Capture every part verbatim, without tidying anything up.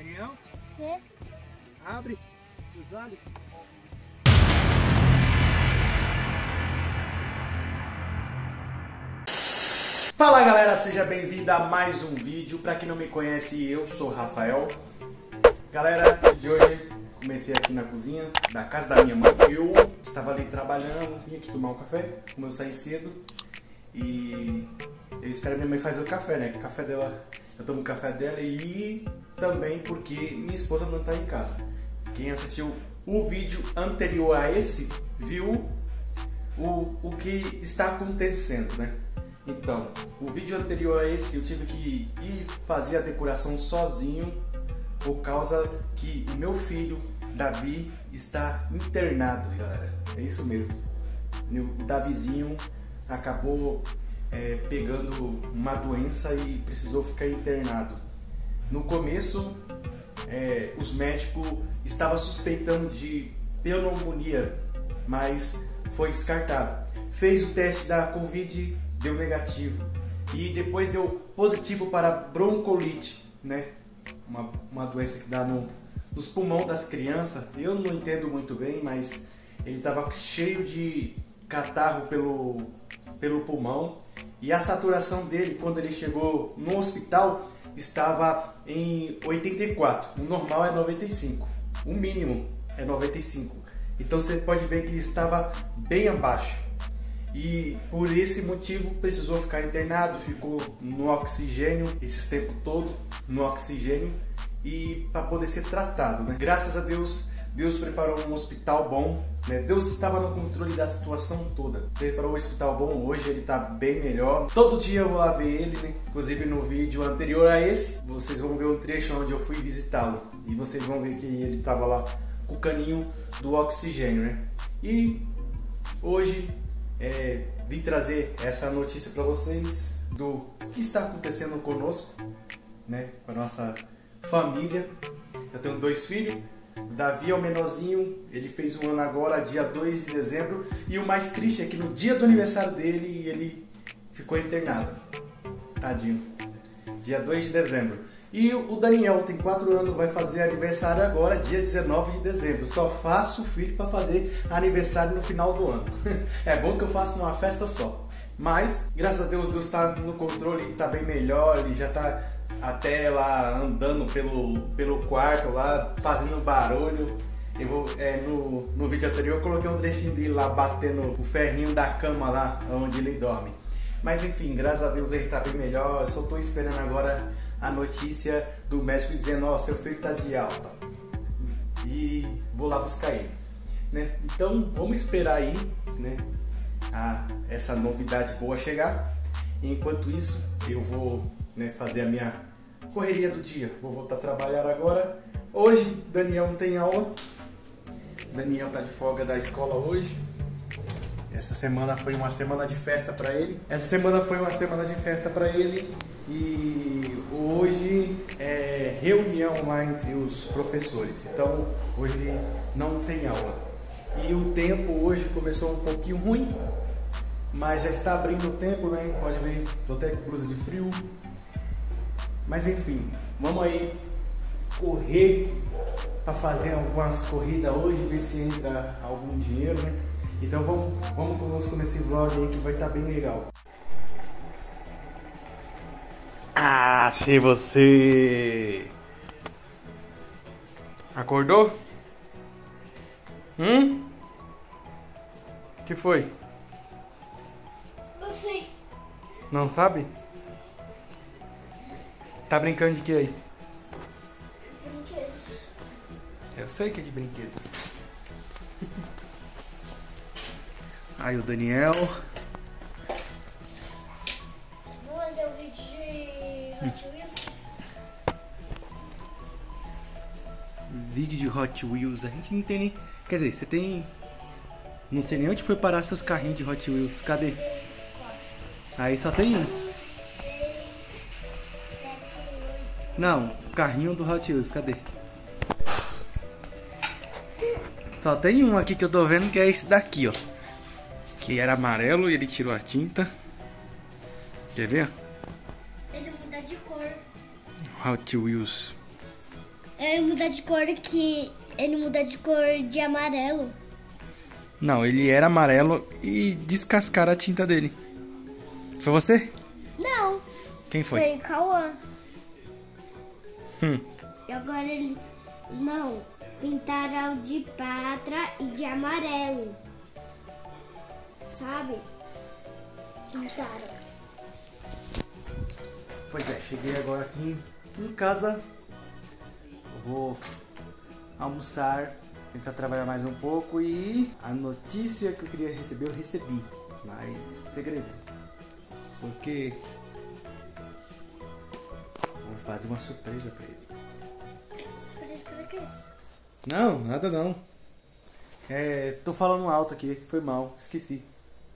Daniel? Quê? Abre os olhos. Fala galera, seja bem-vindo a mais um vídeo. Pra quem não me conhece, eu sou o Rafael. Galera, de hoje comecei aqui na cozinha da casa da minha mãe. Eu estava ali trabalhando, vim aqui tomar um café, como eu saí cedo. E eu espero minha mãe fazer o café, né? O café dela, eu tomo o café dela e também porque minha esposa não está em casa. Quem assistiu o vídeo anterior a esse, viu o, o que está acontecendo, né? Então, o vídeo anterior a esse eu tive que ir fazer a decoração sozinho por causa que o meu filho, Davi, está internado, galera. É isso mesmo. O Davizinho acabou é, pegando uma doença e precisou ficar internado. No começo, é, os médicos estavam suspeitando de pneumonia, mas foi descartado. Fez o teste da Covid, deu negativo. E depois deu positivo para broncolite, né? Uma, uma doença que dá no, nos pulmões das crianças. Eu não entendo muito bem, mas ele estava cheio de catarro pelo, pelo pulmão. E a saturação dele, quando ele chegou no hospital, estava em oitenta e quatro. O normal é noventa e cinco. O mínimo é noventa e cinco. Então você pode ver que ele estava bem abaixo. E por esse motivo precisou ficar internado, ficou no oxigênio esse tempo todo, no oxigênio, e para poder ser tratado, né? Graças a Deus, Deus preparou um hospital bom, né? Deus estava no controle da situação toda. Preparou um hospital bom, hoje ele está bem melhor. Todo dia eu vou lá ver ele, né? Inclusive no vídeo anterior a esse, vocês vão ver um trecho onde eu fui visitá-lo. E vocês vão ver que ele estava lá com o caninho do oxigênio, né? E hoje É, vim trazer essa notícia para vocês do que está acontecendo conosco, né, com a nossa família. Eu tenho dois filhos, o Davi é o menorzinho, ele fez um ano agora, dia dois de dezembro, e o mais triste é que no dia do aniversário dele, ele ficou internado, tadinho, dia dois de dezembro. E o Daniel tem quatro anos, vai fazer aniversário agora, dia dezenove de dezembro. Só faço filho para fazer aniversário no final do ano. É bom que eu faça uma festa só. Mas, graças a Deus, Deus está no controle, está bem melhor. Ele já está até lá andando pelo, pelo quarto, lá fazendo barulho. Eu vou, é, no, no vídeo anterior eu coloquei um trechinho dele lá batendo o ferrinho da cama lá onde ele dorme. Mas enfim, graças a Deus ele está bem melhor. Eu só estou esperando agora a notícia do médico dizendo: ó, seu filho está de alta, e vou lá buscar ele, né? Então vamos esperar aí, né, a, essa novidade boa chegar. Enquanto isso eu vou, né, fazer a minha correria do dia. Vou voltar a trabalhar agora. Hoje Daniel não tem aula, Daniel tá de folga da escola hoje. Essa semana foi uma semana de festa para ele. Essa semana foi uma semana de festa para ele. E hoje é reunião lá entre os professores. Então hoje ele não tem aula. E o tempo hoje começou um pouquinho ruim, mas já está abrindo o tempo, né? Pode ver, estou até com blusa de frio. Mas enfim, vamos aí correr para fazer algumas corridas hoje, ver se entra algum dinheiro, né? Então vamos, vamos conosco nesse vlog aí que vai estar bem legal. Ah, achei você! Acordou? Hum? Que foi? Não sei. Não sabe? Tá brincando de que aí? Brinquedos. Eu sei que é de brinquedos. Aí o Daniel. Vamos fazer um vídeo de Hot Wheels. Vídeo de Hot Wheels. A gente não tem nem... Quer dizer, você tem... Não sei nem onde foi parar seus carrinhos de Hot Wheels. Cadê? Aí só tem um. Não, carrinho do Hot Wheels. Cadê? Só tem um aqui que eu tô vendo, que é esse daqui, ó. Que era amarelo e ele tirou a tinta. Quer ver? Ele muda de cor. Hot Wheels. Ele muda de cor que... Ele muda de cor de amarelo. Não, ele era amarelo e descascaram a tinta dele. Foi você? Não. Quem foi? Foi o Cauã. Hum. E agora ele... Não. Pintaram de patra e de amarelo. Sabe? Pintaram. Pois é, cheguei agora aqui em casa. Eu vou almoçar, tentar trabalhar mais um pouco e a notícia que eu queria receber eu recebi, mas segredo, porque vou fazer uma surpresa pra ele. Surpresa pra quê? Não, nada não. É, tô falando alto aqui, foi mal, esqueci.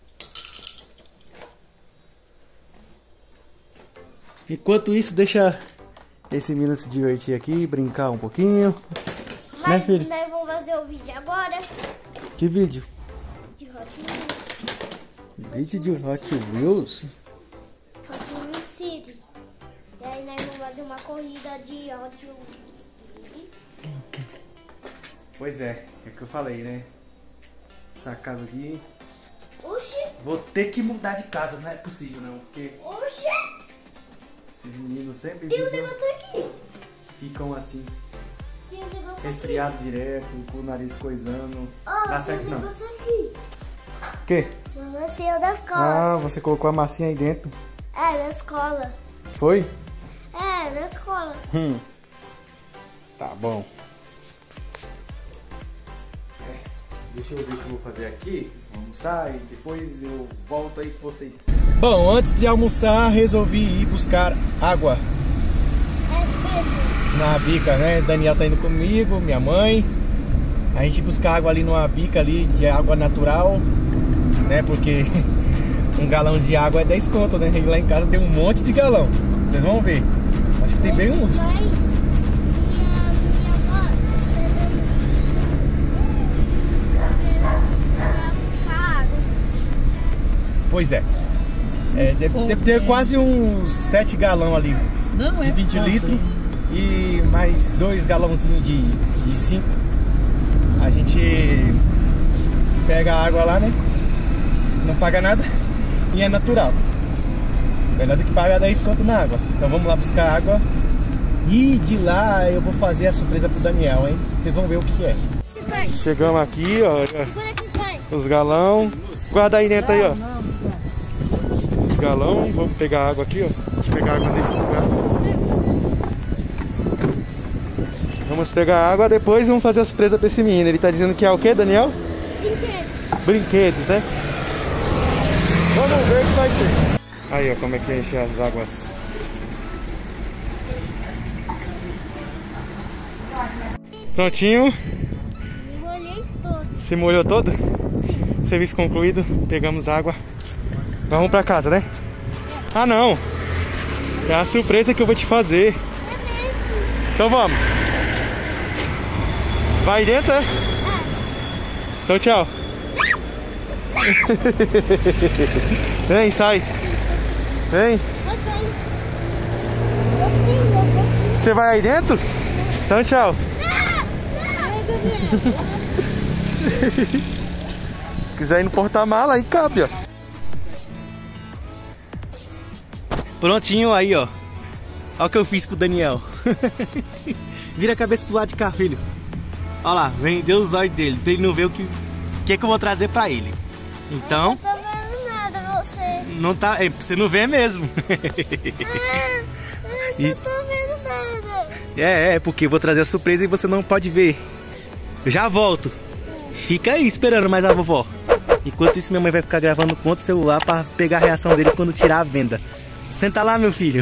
Enquanto isso, deixa esse menino se divertir aqui, brincar um pouquinho. Mas né, filho? nós vamos fazer o vídeo agora. Que vídeo? De Hot Wheels. Vídeo de Hot Wheels? Hot Wheels City. E aí nós vamos fazer uma corrida de Hot Wheels. Pois é, é o que eu falei, né? Essa casa aqui... Oxi! Vou ter que mudar de casa, não é possível não, porque Oxi! esses meninos sempre Tem um ficam, negócio aqui. ficam assim, Tem um negócio aqui. resfriado direto, com o nariz coisando. Ó, Dá tem certo um não. negócio aqui. O quê? Uma massinha da escola. Ah, você colocou a massinha aí dentro. É, da escola. Foi? É, da escola. Hum. Tá bom. É, deixa eu ver o que eu vou fazer aqui. Vou almoçar e depois eu volto aí com vocês. Bom, antes de almoçar, resolvi ir buscar água É mesmo. na bica, né? Daniel tá indo comigo, minha mãe. A gente buscar água ali numa bica ali de água natural, né? Porque um galão de água é dez conto, né? Lá em casa tem um monte de galão. Vocês vão ver. Acho que tem bem uns. Mas minha, minha avó tá buscar água. Pois é. É, deve, deve ter quase uns sete galão ali. Não, de é vinte fácil. litros e mais dois galãozinhos de, de cinco. A gente pega a água lá, né? Não paga nada e é natural. Melhor do que pagar dez conto na água. Então vamos lá buscar água. E de lá eu vou fazer a surpresa pro Daniel, hein? Vocês vão ver o que é. Chegamos aqui, ó. Os galão. Guarda aí dentro aí, ó. Os galão. Vamos pegar água aqui, ó. Deixa eu pegar água nesse lugar. Vamos pegar água, depois vamos fazer a surpresa pra esse menino. Ele tá dizendo que é o que, Daniel? Brinquedo. Brinquedos, né? Vamos ver o que vai ser. Aí, ó, como é que enche as águas. Prontinho. Me molhei todo. Se molhou todo? Serviço concluído. Pegamos água. Vamos pra casa, né? Ah, não. É a surpresa que eu vou te fazer. Então vamos. Vai dentro, é? Então tchau. Vem, sai. Vem. Você vai aí dentro? Então tchau. Se quiser ir no porta-mala, aí cabe, ó. Prontinho aí, ó. Olha o que eu fiz com o Daniel. Vira a cabeça pro lado de cá, filho. Olha lá, vendeu os olhos dele, pra ele não ver o que, que, é que eu vou trazer pra ele. Então... Eu não tô vendo nada, você. Não tá... É, você não vê mesmo. Ah, eu não tô vendo nada. É, é, porque eu vou trazer a surpresa e você não pode ver. Eu já volto. Fica aí esperando mais a vovó. Enquanto isso, minha mãe vai ficar gravando com outro celular pra pegar a reação dele quando tirar a venda. Senta lá, meu filho.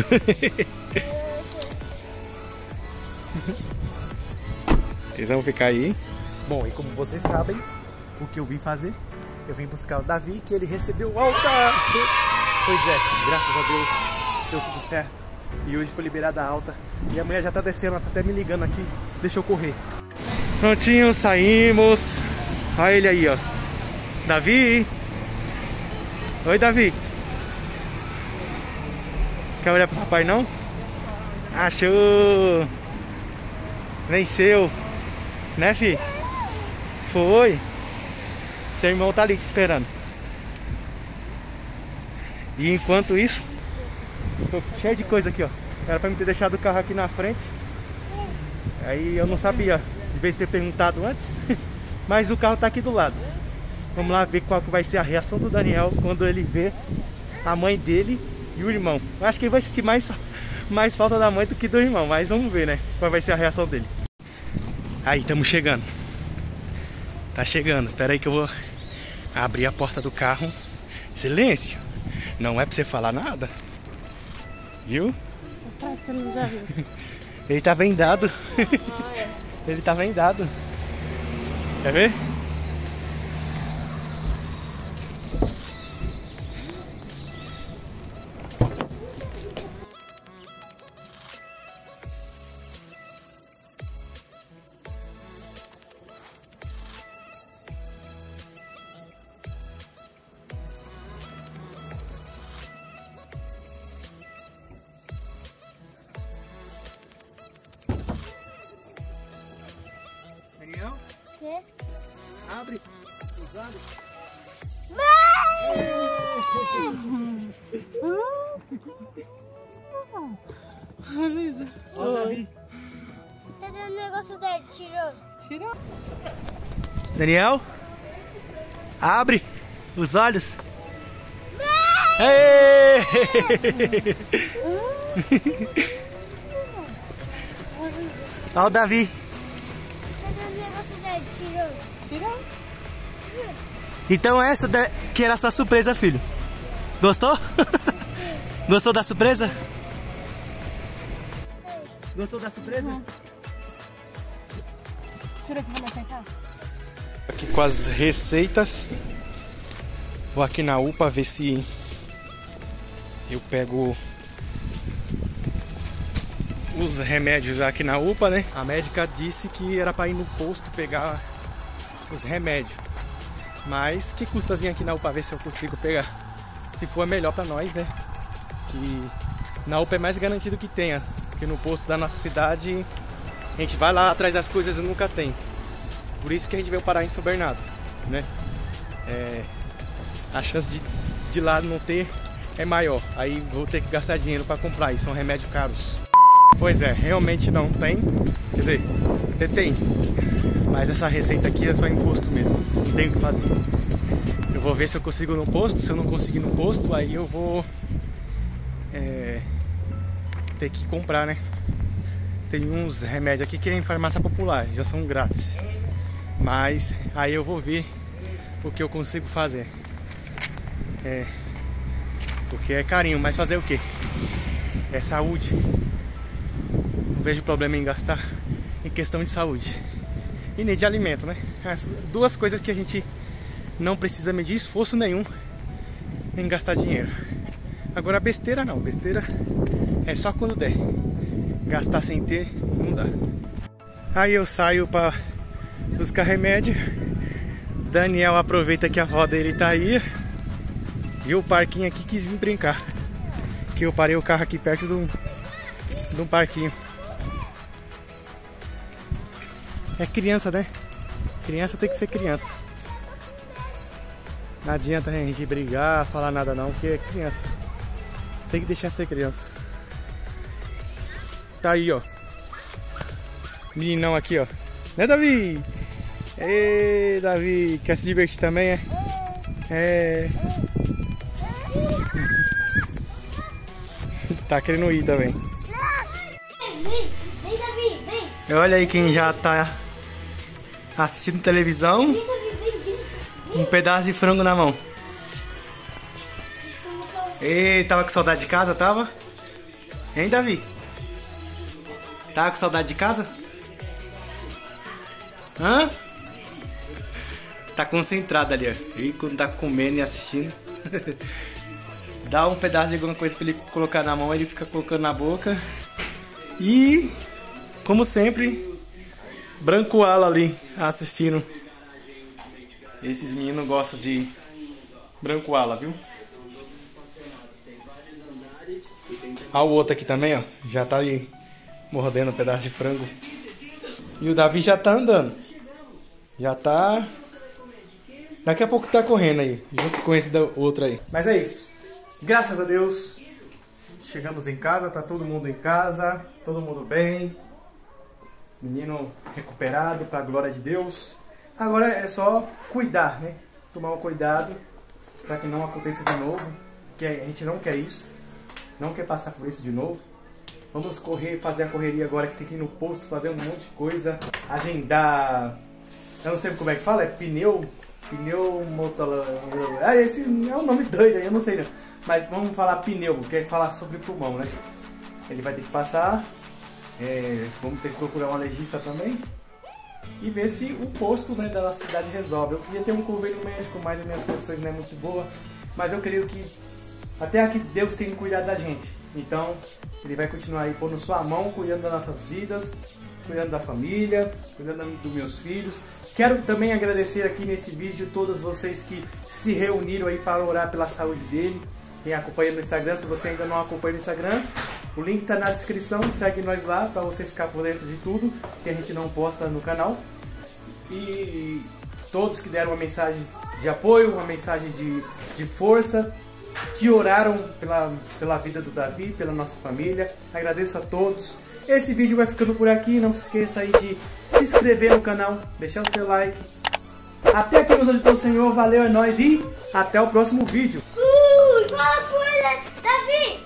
Eles vão ficar aí. Bom, e como vocês sabem, o que eu vim fazer? Eu vim buscar o Davi, que ele recebeu alta. Pois é, graças a Deus, deu tudo certo. E hoje foi liberada a alta. E a mulher já tá descendo, ela tá até me ligando aqui. Deixa eu correr. Prontinho, saímos. Olha ele aí, ó. Davi. Oi, Davi. Quer olhar pro papai, não? Achou. Venceu. Né, fi? Foi. Seu irmão tá ali te esperando. E enquanto isso, tô cheio de coisa aqui, ó. Era pra me ter deixado o carro aqui na frente. Aí eu não sabia, de vez de ter perguntado antes. Mas o carro tá aqui do lado. Vamos lá ver qual que vai ser a reação do Daniel quando ele vê a mãe dele e o irmão. Eu acho que ele vai sentir mais, mais falta da mãe do que do irmão. Mas vamos ver, né? Qual vai ser a reação dele. Aí, estamos chegando. Tá chegando. Espera aí que eu vou abrir a porta do carro. Silêncio. Não é pra você falar nada. Viu? Parece que eu não já vi. Ele tá vendado. Ah, é. Ele tá vendado. Quer ver? Daniel, Quê? abre os olhos. Ai, meu Deus. Ó, Davi. Tá dando o negócio dele, tirou. Tirou. Daniel, abre os olhos. Ei! Ó o Davi. Tá dando o negócio dele, tirou. Tirou. Então essa da- que era a sua surpresa, filho. Gostou? Gostou da surpresa? Gostou da surpresa? Tira que eu vou sentar. Aqui com as receitas. Vou aqui na U P A ver se eu pego os remédios aqui na U P A, né? A médica disse que era para ir no posto pegar os remédios. Mas que custa vir aqui na U P A ver se eu consigo pegar? Se for melhor para nós, né? Que na U P A é mais garantido que tenha. Porque no posto da nossa cidade a gente vai lá atrás das coisas e nunca tem. Por isso que a gente veio parar em São Bernardo, né? É, a chance de, de lá não ter é maior. Aí vou ter que gastar dinheiro para comprar e são remédios caros. Pois é, realmente não tem. Quer dizer, até tem. Mas essa receita aqui é só imposto mesmo. Não tem o que fazer. Eu vou ver se eu consigo no posto. Se eu não conseguir no posto, aí eu vou é, ter que comprar, né? Tem uns remédios aqui que é em farmácia popular, já são grátis. Mas aí eu vou ver o que eu consigo fazer. É, porque é carinho, mas fazer o quê? É saúde. Não vejo problema em gastar em questão de saúde. E nem de alimento, né? As duas coisas que a gente não precisa medir esforço nenhum em gastar dinheiro. Agora besteira não, besteira é só quando der. Gastar sem ter, não dá. Aí eu saio pra buscar remédio. Daniel aproveita que a avó dele tá aí. E o parquinho aqui quis vir brincar. Que eu parei o carro aqui perto de um, de um parquinho. É criança, né? Criança tem que ser criança. Não adianta a gente brigar, falar nada não, porque é criança. Tem que deixar ser criança. Tá aí, ó. Meninão aqui, ó. Né, Davi? Ei, Davi. Quer se divertir também, é? É. Tá querendo ir também. Vem, vem, Davi, vem. Olha aí quem já tá assistindo televisão. Vem, Davi, vem, vem. Um pedaço de frango na mão. Ei, tava com saudade de casa, tava? Hein, Davi? Tava com saudade de casa? Hã? Tá concentrado ali, ó. E quando tá comendo e assistindo. Dá um pedaço de alguma coisa pra ele colocar na mão, ele fica colocando na boca. E, como sempre, Branco Ala ali assistindo. Esses meninos gostam de Branco Ala, viu? Olha o outro aqui também, ó. Já tá ali mordendo um pedaço de frango. E o Davi já tá andando. Já tá... Daqui a pouco tá correndo aí, junto com esse outro aí. Mas é isso. Graças a Deus, chegamos em casa, tá todo mundo em casa, todo mundo bem. Menino recuperado, pra glória de Deus. Agora é só cuidar, né? Tomar um cuidado para que não aconteça de novo. Que a gente não quer isso. Não quer passar por isso de novo. Vamos correr, fazer a correria agora que tem que ir no posto, fazer um monte de coisa. Agendar... Eu não sei como é que fala, é pneu... Pneu motor... Ah, esse é um nome doido aí, eu não sei não. Mas vamos falar pneu, que é falar sobre pulmão, né? Ele vai ter que passar. É, vamos ter que procurar um legista também. E ver se o posto, né, da cidade resolve. Eu queria ter um convênio médico, mas as minhas condições não é muito boa. Mas eu creio que até aqui Deus tem cuidado da gente. Então Ele vai continuar aí pondo sua mão, cuidando das nossas vidas, cuidando da família, cuidando dos meus filhos. Quero também agradecer aqui nesse vídeo todos vocês que se reuniram aí para orar pela saúde dele. Quem acompanha no Instagram, se você ainda não acompanha no Instagram, o link está na descrição, segue nós lá para você ficar por dentro de tudo que a gente não posta no canal. E todos que deram uma mensagem de apoio, uma mensagem de, de força, que oraram pela, pela vida do Davi, pela nossa família. Agradeço a todos. Esse vídeo vai ficando por aqui. Não se esqueça aí de se inscrever no canal, deixar o seu like. Até aqui nos ajudou o Senhor. Valeu, é nóis e até o próximo vídeo. Uh, fala, Davi!